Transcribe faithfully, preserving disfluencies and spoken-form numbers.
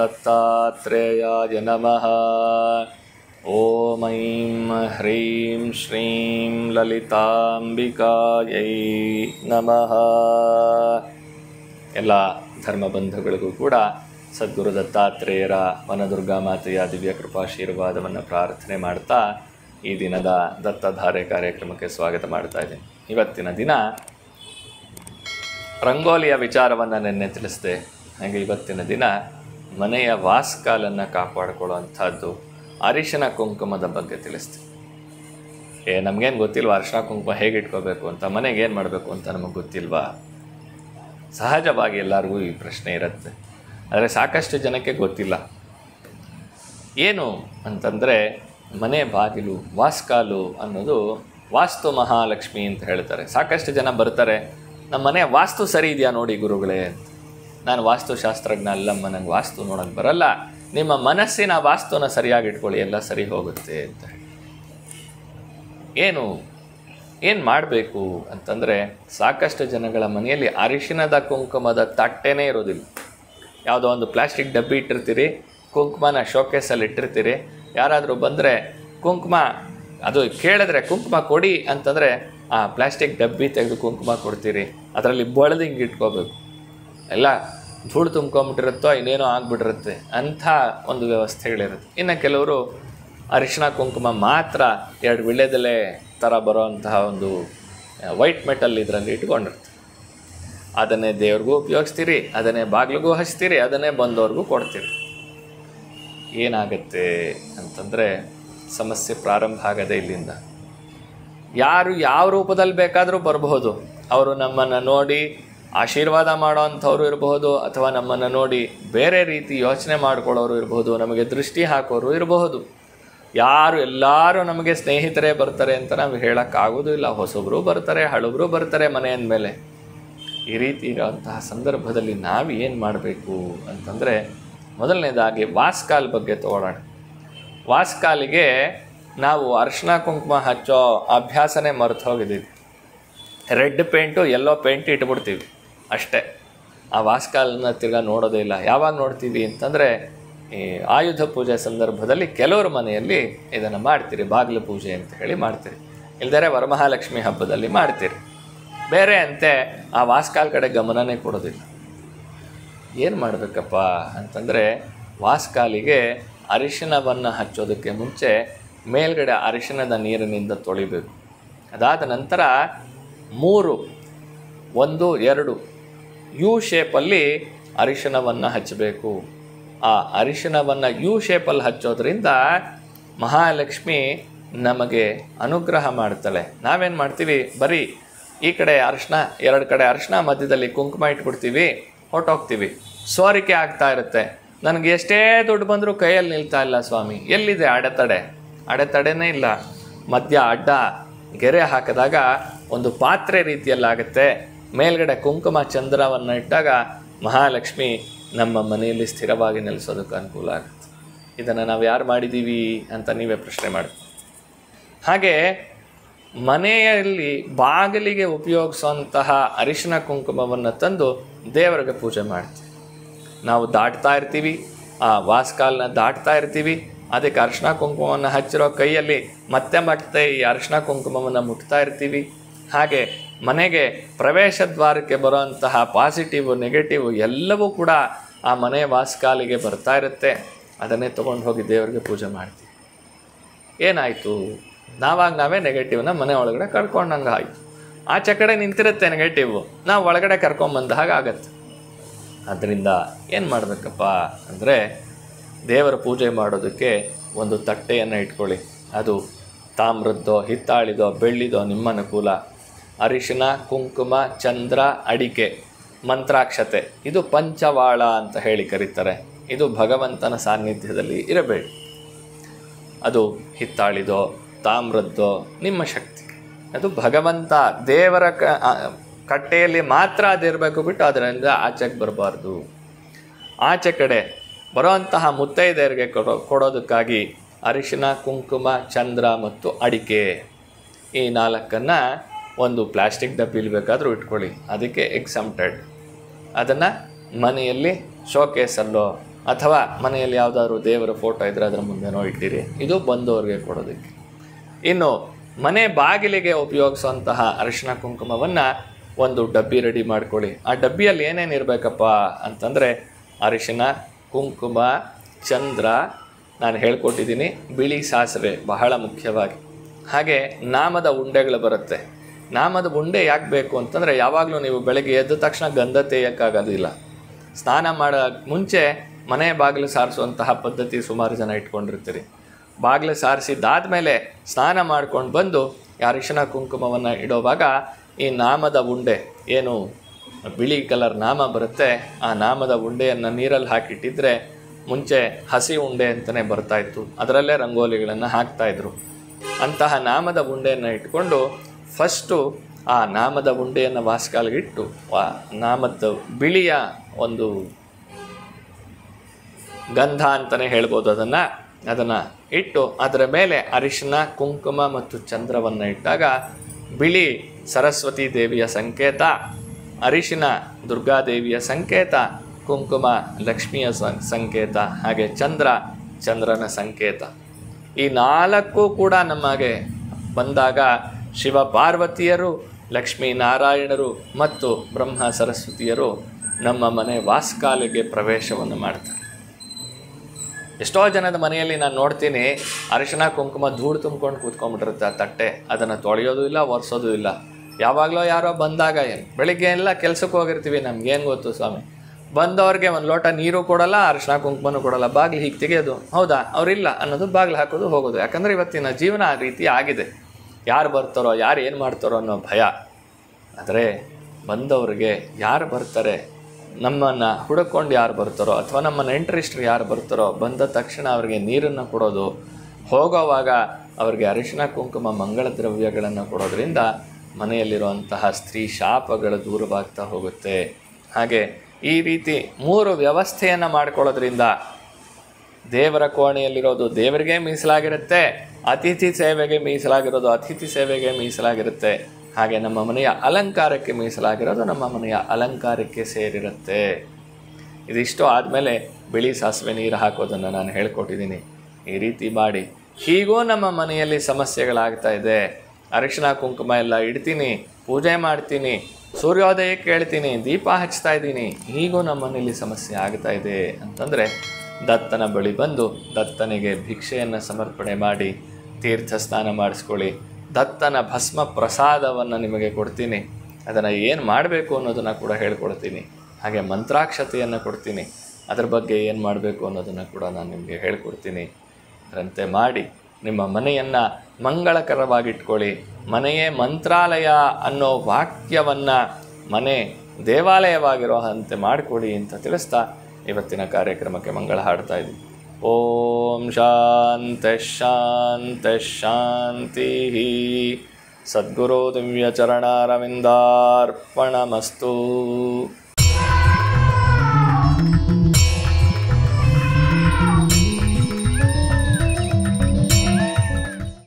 ದತ್ತಾತ್ರೇಯಾಯ ನಮಃ. ಓಂ ಐಂ ಹ್ರೀಂ ಶ್ರೀಂ ಲಲಿತಾಂಬಿಕಾಯೈ ನಮಃ. ಎಲ್ಲ ಧರ್ಮಬಂಧುಗಳಿಗೂ ಕೂಡ ಸದ್ಗುರು ದತ್ತಾತ್ರೇಯರ ವನದುರ್ಗಾ ಮಾತೆಯ ದಿವ್ಯ ಕೃಪಾಶೀರ್ವಾದವನ್ನು ಪ್ರಾರ್ಥನೆ ಮಾಡ್ತಾ ಈ ದಿನದ ದತ್ತಧಾರೆ ಕಾರ್ಯಕ್ರಮಕ್ಕೆ ಸ್ವಾಗತ ಮಾಡ್ತಾ ಇದ್ದೀನಿ. ಇವತ್ತಿನ ದಿನ ರಂಗೋಲಿಯ ವಿಚಾರವನ್ನು ನಿನ್ನೆ ತಿಳಿಸಿದೆ. ಹಾಗೆ ಇವತ್ತಿನ ದಿನ ಮನೆಯ ವಾಸ್ಕಾಲನ್ನು ಕಾಪಾಡಿಕೊಳ್ಳುವಂಥದ್ದು ಅರಿಶಿನ ಕುಂಕುಮದ ಬಗ್ಗೆ ತಿಳಿಸ್ತೀವಿ. ಏ ನಮಗೇನು ಗೊತ್ತಿಲ್ವಾ ಅರಿಶಿನ ಕುಂಕುಮ ಹೇಗೆ ಇಟ್ಕೋಬೇಕು ಅಂತ, ಮನೆಗೆ ಏನು ಮಾಡಬೇಕು ಅಂತ ನಮಗೆ ಗೊತ್ತಿಲ್ವಾ? ಸಹಜವಾಗಿ ಎಲ್ಲರಿಗೂ ಈ ಪ್ರಶ್ನೆ ಇರುತ್ತೆ, ಆದರೆ ಸಾಕಷ್ಟು ಜನಕ್ಕೆ ಗೊತ್ತಿಲ್ಲ. ಏನು ಅಂತಂದರೆ ಮನೆ ಬಾಗಿಲು ವಾಸ್ಕಾಲು ಅನ್ನೋದು ವಾಸ್ತು ಮಹಾಲಕ್ಷ್ಮಿ ಅಂತ ಹೇಳ್ತಾರೆ. ಸಾಕಷ್ಟು ಜನ ಬರ್ತಾರೆ, ನಮ್ಮ ಮನೆ ವಾಸ್ತು ಸರಿ ಇದೆಯಾ ನೋಡಿ ಗುರುಗಳೇ ಅಂತ. ನಾನು ವಾಸ್ತುಶಾಸ್ತ್ರಜ್ಞ ಅಲ್ಲಮ್ಮ, ನನಗೆ ವಾಸ್ತು ನೋಡೋಕ್ಕೆ ಬರಲ್ಲ, ನಿಮ್ಮ ಮನಸ್ಸಿನ ವಾಸ್ತುನ ಸರಿಯಾಗಿ ಇಟ್ಕೊಳ್ಳಿ, ಎಲ್ಲ ಸರಿ ಹೋಗುತ್ತೆ ಅಂತ ಹೇಳಿ. ಏನು ಏನು ಮಾಡಬೇಕು ಅಂತಂದರೆ, ಸಾಕಷ್ಟು ಜನಗಳ ಮನೆಯಲ್ಲಿ ಅರಿಶಿನದ ಕುಂಕುಮದ ತಟ್ಟೆನೇ ಇರೋದಿಲ್ಲ. ಯಾವುದೋ ಒಂದು ಪ್ಲಾಸ್ಟಿಕ್ ಡಬ್ಬಿ ಇಟ್ಟಿರ್ತೀರಿ, ಕುಂಕುಮನ ಶೋಕೇಸಲ್ಲಿ ಇಟ್ಟಿರ್ತೀರಿ. ಯಾರಾದರೂ ಬಂದರೆ ಕುಂಕುಮ ಅದು ಕೇಳಿದ್ರೆ ಕುಂಕುಮ ಕೊಡಿ ಅಂತಂದರೆ ಆ ಪ್ಲಾಸ್ಟಿಕ್ ಡಬ್ಬಿ ತೆಗೆದು ಕುಂಕುಮ ಕೊಡ್ತೀರಿ. ಅದರಲ್ಲಿ ಬಳದು ಹಿಂಗೆ ಇಟ್ಕೋಬೇಕು, ಎಲ್ಲ ಧೂಳು ತುಂಬ್ಕೊಂಬಿಟ್ಟಿರುತ್ತೋ ಇನ್ನೇನೋ ಆಗಿಬಿಟ್ಟಿರುತ್ತೆ ಅಂಥ ಒಂದು ವ್ಯವಸ್ಥೆಗಳಿರುತ್ತೆ. ಇನ್ನು ಕೆಲವರು ಅರಿಶಿನ ಕುಂಕುಮ ಮಾತ್ರ ಎರಡು ವಿಳ್ಯದೆಲೆ ಥರ ಬರೋವಂತಹ ಒಂದು ವೈಟ್ ಮೆಟಲ್ ಇದರಲ್ಲಿ ಇಟ್ಕೊಂಡಿರ್ತೀವಿ. ಅದನ್ನೇ ದೇವ್ರಿಗೂ ಉಪಯೋಗಿಸ್ತೀರಿ, ಅದನ್ನೇ ಬಾಗಿಲಿಗೂ ಹಚ್ತೀರಿ, ಅದನ್ನೇ ಬಂದವ್ರಿಗೂ ಕೊಡ್ತೀರಿ. ಏನಾಗುತ್ತೆ ಅಂತಂದರೆ ಸಮಸ್ಯೆ ಪ್ರಾರಂಭ ಆಗದೆ ಇಲ್ಲಿಂದ. ಯಾರು ಯಾವ ರೂಪದಲ್ಲಿ ಬೇಕಾದರೂ ಬರಬಹುದು. ಅವರು ನಮ್ಮನ್ನು ನೋಡಿ ಆಶೀರ್ವಾದ ಮಾಡೋವಂಥವ್ರು ಇರಬಹುದು, ಅಥವಾ ನಮ್ಮನ್ನು ನೋಡಿ ಬೇರೆ ರೀತಿ ಯೋಚನೆ ಮಾಡ್ಕೊಳ್ಳೋರು ಇರಬಹುದು, ನಮಗೆ ದೃಷ್ಟಿ ಹಾಕೋರು ಇರಬಹುದು. ಯಾರು ಎಲ್ಲರೂ ನಮಗೆ ಸ್ನೇಹಿತರೇ ಬರ್ತಾರೆ ಅಂತ ನಾವು ಹೇಳೋಕ್ಕಾಗೋದಿಲ್ಲ. ಹೊಸಬ್ರು ಬರ್ತಾರೆ, ಹಳಬ್ರು ಬರ್ತಾರೆ ಮನೆ ಅಂದಮೇಲೆ. ಈ ರೀತಿ ಇರೋಂತಹ ಸಂದರ್ಭದಲ್ಲಿ ನಾವು ಏನು ಮಾಡಬೇಕು ಅಂತಂದರೆ, ಮೊದಲನೇದಾಗಿ ವಾಸ್ಕಾಲ್ ಬಗ್ಗೆ ತಗೊಳ್ಳೋಣ. ವಾಸ್ಕಾಲಿಗೆ ನಾವು ಅರಿಶಿನ ಕುಂಕುಮ ಹಚ್ಚೋ ಅಭ್ಯಾಸನೇ ಮರೆತು ಹೋಗಿದ್ದೀವಿ. ರೆಡ್ ಪೇಂಟು ಯೆಲ್ಲೋ ಪೇಂಟ್ ಇಟ್ಬಿಡ್ತೀವಿ ಅಷ್ಟೇ. ಆ ವಾಸ್ಕಾಲನ್ನ ತಿರ್ಗಾ ನೋಡೋದೇ ಇಲ್ಲ. ಯಾವಾಗ ನೋಡ್ತೀವಿ ಅಂತಂದರೆ ಈ ಆಯುಧ ಪೂಜೆ ಸಂದರ್ಭದಲ್ಲಿ ಕೆಲವ್ರ ಮನೆಯಲ್ಲಿ ಇದನ್ನು ಮಾಡ್ತೀರಿ, ಬಾಗಿಲು ಪೂಜೆ ಅಂತ ಹೇಳಿ ಮಾಡ್ತೀರಿ. ಇಲ್ದರೆ ವರಮಹಾಲಕ್ಷ್ಮಿ ಹಬ್ಬದಲ್ಲಿ ಮಾಡ್ತೀರಿ. ಬೇರೆ ಅಂತೆ ಆ ವಾಸ್ಕಾಲ್ ಕಡೆ ಗಮನನೇ ಕೊಡೋದಿಲ್ಲ. ಏನು ಮಾಡಬೇಕಪ್ಪ ಅಂತಂದರೆ, ವಾಸ್ಕಾಲಿಗೆ ಅರಿಶಿನವನ್ನು ಹಚ್ಚೋದಕ್ಕೆ ಮುಂಚೆ ಮೇಲ್ಗಡೆ ಅರಿಶಿನದ ನೀರಿನಿಂದ ತೊಳಿಬೇಕು. ಅದಾದ ನಂತರ ಮೂರು ಒಂದು ಎರಡು ಯು ಶೇಪಲ್ಲಿ ಅರಿಶಿನವನ್ನು ಹಚ್ಚಬೇಕು. ಆ ಅರಿಶಿನವನ್ನು ಯು ಶೇಪಲ್ಲಿ ಹಚ್ಚೋದ್ರಿಂದ ಮಹಾಲಕ್ಷ್ಮಿ ನಮಗೆ ಅನುಗ್ರಹ ಮಾಡ್ತಾಳೆ. ನಾವೇನು ಮಾಡ್ತೀವಿ, ಬರೀ ಈ ಕಡೆ ಅರಿಶಿನ, ಎರಡು ಕಡೆ ಅರಿಶಿನ, ಮಧ್ಯದಲ್ಲಿ ಕುಂಕುಮ ಇಟ್ಬಿಡ್ತೀವಿ, ಹೊರಟೋಗ್ತೀವಿ. ಸೋರಿಕೆ ಆಗ್ತಾ ಇರುತ್ತೆ. ನನಗೆ ಎಷ್ಟೇ ದುಡ್ಡು ಬಂದರೂ ಕೈಯಲ್ಲಿ ನಿಲ್ತಾ ಇಲ್ಲ ಸ್ವಾಮಿ. ಎಲ್ಲಿದೆ ಅಡೆತಡೆ? ಅಡೆತಡೆನೇ ಇಲ್ಲ. ಮಧ್ಯ ಅಡ್ಡ ಗೆರೆ ಹಾಕಿದಾಗ ಒಂದು ಪಾತ್ರೆ ರೀತಿಯಲ್ಲಾಗುತ್ತೆ. ಮೇಲ್ಗಡೆ ಕುಂಕುಮ ಚಂದ್ರವನ್ನು ಇಟ್ಟಾಗ ಮಹಾಲಕ್ಷ್ಮಿ ನಮ್ಮ ಮನೆಯಲ್ಲಿ ಸ್ಥಿರವಾಗಿ ನೆಲೆಸೋದಕ್ಕೆ ಅನುಕೂಲ ಆಗುತ್ತೆ. ಇದನ್ನು ನಾವು ಯಾರು ಮಾಡಿದ್ದೀವಿ ಅಂತ ನೀವೇ ಪ್ರಶ್ನೆ ಮಾಡಿ. ಹಾಗೆ ಮನೆಯಲ್ಲಿ ಬಾಗಿಲಿಗೆ ಉಪಯೋಗಿಸುವಂತಹ ಅರಿಶಿನ ಕುಂಕುಮವನ್ನು ತಂದು ದೇವರಿಗೆ ಪೂಜೆ ಮಾಡ್ತೀವಿ. ನಾವು ದಾಟ್ತಾ ಇರ್ತೀವಿ, ಆ ವಾಸ್ಕಾಲನ್ನ ದಾಟ್ತಾ ಇರ್ತೀವಿ, ಅದಕ್ಕೆ ಅರಿಶಿನ ಕುಂಕುಮವನ್ನು ಹಚ್ಚಿರೋ ಕೈಯಲ್ಲಿ ಮತ್ತೆ ಮತ್ತೆ ಈ ಅರಿಶಿನ ಕುಂಕುಮವನ್ನು ಮುಟ್ತಾ ಇರ್ತೀವಿ. ಹಾಗೆ ಮನೆಗೆ ಪ್ರವೇಶ ದ್ವಾರಕ್ಕೆ ಬರುವಂತಹ ಪಾಸಿಟಿವ್ ನೆಗೆಟಿವ್ ಎಲ್ಲವೂ ಕೂಡ ಆ ಮನೆ ವಾಸ್ಕಾಲಿಗೆ ಬರ್ತಾ ಇರುತ್ತೆ. ಅದನ್ನೇ ತೊಗೊಂಡು ಹೋಗಿ ದೇವರಿಗೆ ಪೂಜೆ ಮಾಡ್ತೀವಿ. ಏನಾಯಿತು? ನಾವಾಗ ನಾವೇ ನೆಗೆಟಿವ್ನ ಮನೆ ಒಳಗಡೆ ಕರ್ಕೊಂಡಂಗೆ ಆಯಿತು. ಆಚೆ ಕಡೆ ನಿಂತಿರುತ್ತೆ ನೆಗೆಟಿವ್, ನಾವು ಒಳಗಡೆ ಕರ್ಕೊಂಬಂದ ಹಾಗೆ ಆಗತ್ತೆ. ಆದ್ದರಿಂದ ಏನು ಮಾಡಬೇಕಪ್ಪ ಅಂದರೆ, ದೇವರ ಪೂಜೆ ಮಾಡೋದಕ್ಕೆ ಒಂದು ತಟ್ಟೆಯನ್ನು ಇಟ್ಕೊಳ್ಳಿ. ಅದು ತಾಮ್ರದ್ದೋ, ಹಿತ್ತಾಳಿದೋ, ಬೆಳ್ಳಿದೋ ನಿಮ್ಮ ಅನುಕೂಲ. ಅರಿಶಿನ, ಕುಂಕುಮ, ಚಂದ್ರ, ಅಡಿಕೆ, ಮಂತ್ರಾಕ್ಷತೆ, ಇದು ಪಂಚವಾಳ ಅಂತ ಹೇಳಿ ಕರೀತಾರೆ. ಇದು ಭಗವಂತನ ಸಾನ್ನಿಧ್ಯದಲ್ಲಿ ಇರಬೇಕು. ಅದು ಹಿತ್ತಾಳಿದೋ, ತಾಮ್ರದ್ದೋ, ನಿಮ್ಮ ಶಕ್ತಿ. ಅದು ಭಗವಂತ ದೇವರ ಕ ಕಟ್ಟೆಯಲ್ಲಿ ಮಾತ್ರ ಅದಿರಬೇಕು, ಬಿಟ್ಟು ಅದರಿಂದ ಆಚೆಗೆ ಬರಬಾರ್ದು. ಆಚೆ ಕಡೆ ಬರೋವಂತಹ ಮುತ್ತೈದೆಯರಿಗೆ ಕೊಡೋ ಕೊಡೋದಕ್ಕಾಗಿ ಅರಿಶಿನ, ಕುಂಕುಮ, ಚಂದ್ರ ಮತ್ತು ಅಡಿಕೆ, ಈ ನಾಲ್ಕನ್ನು ಒಂದು ಪ್ಲಾಸ್ಟಿಕ್ ಡಬ್ಬಿಲಿ ಬೇಕಾದರೂ ಇಟ್ಕೊಳ್ಳಿ, ಅದಕ್ಕೆ ಎಕ್ಸಮ್ಟೆಡ್. ಅದನ್ನು ಮನೆಯಲ್ಲಿ ಶೋಕೇಸಲ್ಲೋ ಅಥವಾ ಮನೆಯಲ್ಲಿ ಯಾವುದಾದ್ರು ದೇವರ ಫೋಟೋ ಇದ್ದರೆ ಅದರ ಮುಂದೆನೋ ಇಟ್ಟಿರಿ. ಇದು ಬಂದವ್ರಿಗೆ ಕೊಡೋದಕ್ಕೆ. ಇನ್ನು ಮನೆ ಬಾಗಿಲಿಗೆ ಉಪಯೋಗಿಸುವಂತಹ ಅರಿಶಿನ ಕುಂಕುಮವನ್ನು ಒಂದು ಡಬ್ಬಿ ರೆಡಿ ಮಾಡ್ಕೊಳ್ಳಿ. ಆ ಡಬ್ಬಿಯಲ್ಲಿ ಏನೇನು ಇರಬೇಕಪ್ಪ ಅಂತಂದರೆ ಅರಿಶಿನ, ಕುಂಕುಮ, ಚಂದ್ರ, ನಾನು ಹೇಳ್ಕೊಟ್ಟಿದ್ದೀನಿ, ಬಿಳಿ ಸಾಸಿವೆ ಬಹಳ ಮುಖ್ಯವಾಗಿ, ಹಾಗೆ ನಾಮದ ಉಂಡೆಗಳು ಬರುತ್ತೆ. ನಾಮದ ಉಂಡೆ ಯಾಕೆ ಬೇಕು ಅಂತಂದರೆ ಯಾವಾಗಲೂ ನೀವು ಬೆಳಗ್ಗೆ ಎದ್ದ ತಕ್ಷಣ ಗಂಧ ತೆಯ್ಯೋಕ್ಕಾಗೋದಿಲ್ಲ. ಸ್ನಾನ ಮಾಡೋ ಮುಂಚೆ ಮನೆ ಬಾಗಿಲು ಸಾರಿಸುವಂತಹ ಪದ್ಧತಿ ಸುಮಾರು ಜನ ಇಟ್ಕೊಂಡಿರ್ತೀರಿ. ಬಾಗಿಲು ಸಾರಿಸಿದ್ದಾದಮೇಲೆ ಸ್ನಾನ ಮಾಡ್ಕೊಂಡು ಬಂದು ಅರಿಶಿನ ಕುಂಕುಮವನ್ನು ಇಡೋವಾಗ ಈ ನಾಮದ ಉಂಡೆ, ಏನು ಬಿಳಿ ಕಲರ್ ನಾಮ ಬರುತ್ತೆ, ಆ ನಾಮದ ಉಂಡೆಯನ್ನು ನೀರಲ್ಲಿ ಹಾಕಿಟ್ಟಿದ್ರೆ ಮುಂಚೆ ಹಸಿ ಉಂಡೆ ಅಂತಲೇ ಬರ್ತಾಯಿತ್ತು, ಅದರಲ್ಲೇ ರಂಗೋಲಿಗಳನ್ನು ಹಾಕ್ತಾಯಿದ್ರು. ಅಂತಹ ನಾಮದ ಉಂಡೆಯನ್ನು ಇಟ್ಕೊಂಡು ಫಸ್ಟು ಆ ನಾಮದ ಉಂಡೆಯನ್ನು ವಾಸ್ಕಾಲ್ಗಿಟ್ಟು ವಾ ನಾಮದ ಬಿಳಿಯ ಒಂದು ಗಂಧ ಅಂತಲೇ ಹೇಳ್ಬೋದು, ಅದನ್ನು ಅದನ್ನು ಇಟ್ಟು ಅದರ ಮೇಲೆ ಅರಿಶಿನ, ಕುಂಕುಮ ಮತ್ತು ಚಂದ್ರವನ್ನು ಇಟ್ಟಾಗ ಬಿಳಿ ಸರಸ್ವತಿ ದೇವಿಯ ಸಂಕೇತ, ಅರಿಶಿನ ದುರ್ಗಾದೇವಿಯ ಸಂಕೇತ, ಕುಂಕುಮ ಲಕ್ಷ್ಮಿಯ ಸಂಕೇತ, ಹಾಗೆ ಚಂದ್ರ ಚಂದ್ರನ ಸಂಕೇತ. ಈ ನಾಲ್ಕು ಕೂಡ ನಮಗೆ ಬಂದಾಗ ಶಿವ ಪಾರ್ವತಿಯರು, ಲಕ್ಷ್ಮೀನಾರಾಯಣರು ಮತ್ತು ಬ್ರಹ್ಮ ಸರಸ್ವತಿಯರು ನಮ್ಮ ಮನೆ ವಾಸ್ಕಾಲಿಗೆ ಪ್ರವೇಶವನ್ನು ಮಾಡ್ತಾರೆ. ಎಷ್ಟೋ ಜನದ ಮನೆಯಲ್ಲಿ ನಾನು ನೋಡ್ತೀನಿ, ಅರಿಶಿನ ಕುಂಕುಮ ಧೂಳು ತುಂಬ್ಕೊಂಡು ಕೂತ್ಕೊಂಡ್ಬಿಟ್ಟಿರುತ್ತೆ ಆ ತಟ್ಟೆ, ಅದನ್ನು ತೊಳೆಯೋದು ಇಲ್ಲ, ಒರೆಸೋದು ಇಲ್ಲ. ಯಾವಾಗಲೋ ಯಾರೋ ಬಂದಾಗ ಏನು, ಬೆಳಿಗ್ಗೆ ಎಲ್ಲ ಕೆಲಸಕ್ಕೆ ಹೋಗಿರ್ತೀವಿ, ನಮಗೇನು ಗೊತ್ತು ಸ್ವಾಮಿ, ಬಂದವ್ರಿಗೆ ಒಂದು ಲೋಟ ನೀರು ಕೊಡಲ್ಲ, ಅರಿಶಿನ ಕುಂಕುಮನೂ ಕೊಡಲ್ಲ, ಬಾಗಿಲು ಹೀಗೆ ತೆಗೆಯೋದು, ಹೌದಾ ಅವರಿಲ್ಲ ಅನ್ನೋದು, ಬಾಗಿಲು ಹಾಕೋದು, ಹೋಗೋದು. ಯಾಕಂದರೆ ಇವತ್ತಿನ ಜೀವನ ಆ ರೀತಿ ಆಗಿದೆ. ಯಾರು ಬರ್ತಾರೋ, ಯಾರು ಏನು ಮಾಡ್ತಾರೋ ಅನ್ನೋ ಭಯ. ಆದರೆ ಬಂದವ್ರಿಗೆ ಯಾರು ಬರ್ತಾರೆ, ನಮ್ಮನ್ನು ಹುಡುಕೊಂಡು ಯಾರು ಬರ್ತಾರೋ ಅಥವಾ ನಮ್ಮ ನೆಂಟರಿಷ್ಟರು ಯಾರು ಬರ್ತಾರೋ, ಬಂದ ತಕ್ಷಣ ಅವರಿಗೆ ನೀರನ್ನು ಕೊಡೋದು, ಹೋಗೋವಾಗ ಅವರಿಗೆ ಅರಿಶಿನ ಕುಂಕುಮ ಮಂಗಳ ದ್ರವ್ಯಗಳನ್ನು ಕೊಡೋದ್ರಿಂದ ಮನೆಯಲ್ಲಿರುವಂತಹ ಸ್ತ್ರೀ ಶಾಪಗಳು ದೂರವಾಗ್ತಾ ಹೋಗುತ್ತೆ. ಹಾಗೆ ಈ ರೀತಿ ಮೂರು ವ್ಯವಸ್ಥೆಯನ್ನು ಮಾಡ್ಕೊಳ್ಳೋದ್ರಿಂದ ದೇವರ ಕೋಣೆಯಲ್ಲಿರೋದು ದೇವರಿಗೆ ಮೀಸಲಾಗಿರುತ್ತೆ, ಅತಿಥಿ ಸೇವೆಗೆ ಮೀಸಲಾಗಿರೋದು ಅತಿಥಿ ಸೇವೆಗೆ ಮೀಸಲಾಗಿರುತ್ತೆ, ಹಾಗೆ ನಮ್ಮ ಮನೆಯ ಅಲಂಕಾರಕ್ಕೆ ಮೀಸಲಾಗಿರೋದು ನಮ್ಮ ಮನೆಯ ಅಲಂಕಾರಕ್ಕೆ ಸೇರಿರುತ್ತೆ. ಇದಿಷ್ಟು ಆದಮೇಲೆ ಬಿಳಿ ಸಾಸಿವೆ ನೀರು ಹಾಕೋದನ್ನು ನಾನು ಹೇಳ್ಕೊಟ್ಟಿದ್ದೀನಿ. ಈ ರೀತಿ ಮಾಡಿ, ಹೀಗೂ ನಮ್ಮ ಮನೆಯಲ್ಲಿ ಸಮಸ್ಯೆಗಳಾಗ್ತಾ ಇದೆ. ಅರಿಶಿನ ಕುಂಕುಮ ಎಲ್ಲ ಇಡ್ತೀನಿ, ಪೂಜೆ ಮಾಡ್ತೀನಿ, ಸೂರ್ಯೋದಯಕ್ಕೆ ಹೇಳ್ತೀನಿ, ದೀಪ ಹಚ್ತಾ ಇದ್ದೀನಿ, ಹೀಗೂ ನಮ್ಮ ಮನೆಯಲ್ಲಿ ಸಮಸ್ಯೆ ಆಗ್ತಾ ಇದೆ ಅಂತಂದರೆ ದತ್ತನ ಬಳಿ ಬಂದು ದತ್ತನಿಗೆ ಭಿಕ್ಷೆಯನ್ನು ಸಮರ್ಪಣೆ ಮಾಡಿ ತೀರ್ಥ ಸ್ನಾನ ಮಾಡಿಸ್ಕೊಳ್ಳಿ. ದತ್ತನ ಭಸ್ಮ ಪ್ರಸಾದವನ್ನು ನಿಮಗೆ ಕೊಡ್ತೀನಿ, ಅದನ್ನು ಏನು ಮಾಡಬೇಕು ಅನ್ನೋದನ್ನು ಕೂಡ ಹೇಳ್ಕೊಡ್ತೀನಿ. ಹಾಗೆ ಮಂತ್ರಾಕ್ಷತೆಯನ್ನು ಕೊಡ್ತೀನಿ, ಅದರ ಬಗ್ಗೆ ಏನು ಮಾಡಬೇಕು ಅನ್ನೋದನ್ನು ಕೂಡ ನಾನು ನಿಮಗೆ ಹೇಳ್ಕೊಡ್ತೀನಿ. ಅದರಂತೆ ಮಾಡಿ ನಿಮ್ಮ ಮನೆಯನ್ನು ಮಂಗಳಕರವಾಗಿಟ್ಕೊಳ್ಳಿ. ಮನೆಯೇ ಮಂತ್ರಾಲಯ ಅನ್ನೋ ವಾಕ್ಯವನ್ನು ಮನೆ ದೇವಾಲಯವಾಗಿರೋ ಅಂತೆ ಮಾಡಿಕೊಡಿ ಅಂತ ತಿಳಿಸ್ತಾ ಇವತ್ತಿನ ಕಾರ್ಯಕ್ರಮಕ್ಕೆ ಮಂಗಳ ಹಾಡ್ತಾ ಇದ್ದೀವಿ. ಓಂ ಶಾಂತಿ ಶಾಂತಿ ಶಾಂತಿ. ಸದ್ಗುರು ದಿವ್ಯ ಚರಣಾರವಿಂದಾರ್ಪಣಮಸ್ತು.